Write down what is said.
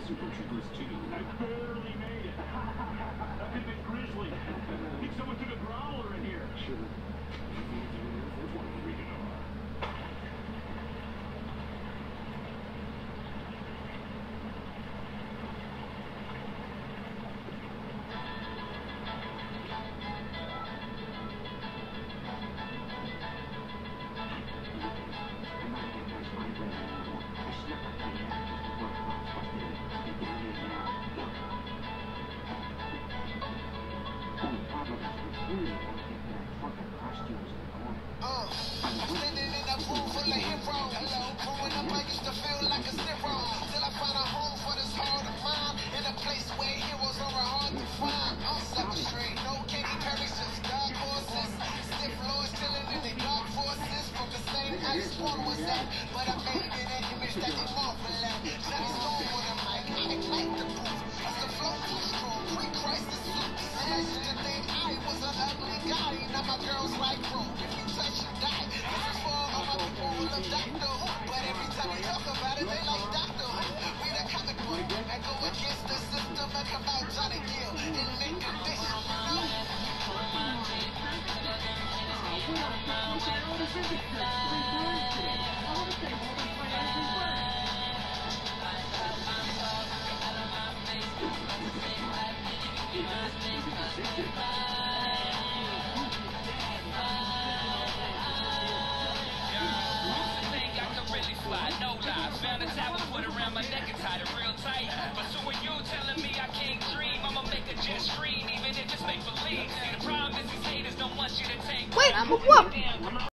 Super Troopers 2. I barely made it. That could have been grisly. I think someone took a growler in here. Sure. I'm standing in a pool full of heroes. Growing up, I used to feel like a zero. Till I found a home for this heart of mine. In a place where heroes are hard to find. On 7th Street, no Katy Perry's, just dark horses. Stiff lords chilling in the dark forces. From the same ice one was at. But I made it an image that they marvel at. Shiny stone on the mic, I ignite the booth. It's the flow too strong, pre-crisis suit. I used to think I was an ugly guy. Now my girl's like, bro, if you touch, you die. This is for all my people who love Doctor Who. But every time we talk about it, they like Doctor Who. We the comic book, I go against the system and come out trying to kill. In mint condition, you know? No lies, found a towel, put around my neck and tied it real tight. But so when you telling me I can't dream, I'ma make a jet stream, even if it's make believe. See, the problem is these haters don't want you to take. Wait, I'm a whoop.